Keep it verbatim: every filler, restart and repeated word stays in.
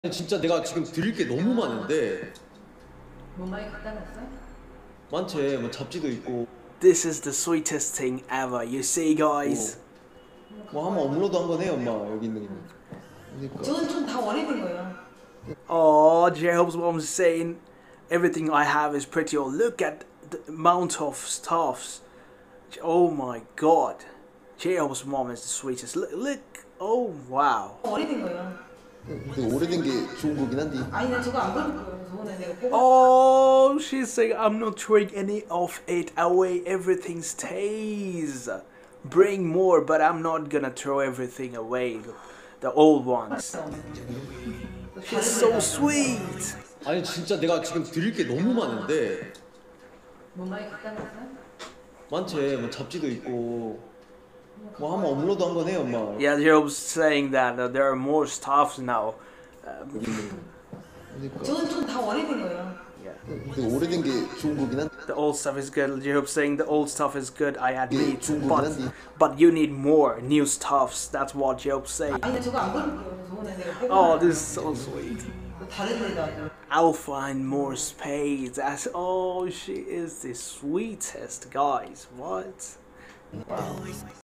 진짜 내가 지금 드릴 게 너무 많은데. 뭐 많이 갖다 놨어? 많지. 뭐 잡지도 있고. This is the sweetest thing ever. You see, guys. 뭐 한번 업로드 한번 해, 엄마. 여기 있는 거. 그러니까. 저건 좀 다 원해진 거예요. Oh, Jhope's mom's saying everything I have is pretty old. Look at the amount of stuffs. Oh my god. Jhope's mom is the sweetest. Look, look. Oh wow. 원해진 거예요. 근데 오래된 게 좋은 거긴 한데. 아니 난 저거 안 버릴 거예요. 저거는 내가 뽑아. Oh, she's saying I'm not throwing any of it away. Everything stays. Bring more, but I'm not gonna throw everything away. The old ones. She's so sweet. 아니 진짜 내가 지금 드릴 게 너무 많은데. 뭐 많이 갖다 놨어? 많지. 뭐 잡지도 있고. 뭐 한번 업로드 한번 해, 엄마. Yeah, Jhope's saying that uh, there are more stuffs now. Um, 그러니까. 저건 좀 다 원해진 거예요. yeah. 근데 오래된 게 좋은 거긴 한데. The old stuff is good. Jhope's saying the old stuff is good. I admit, 좀 but 그런데. but you need more new stuffs. That's what Jhope's saying. 아니 난 저거 안 버릴 거예요. 저거는 내가 뽑아. Oh, this is so sweet. 다른 데다. I'll find more space. That's oh, she is the sweetest, guys. What? Wow.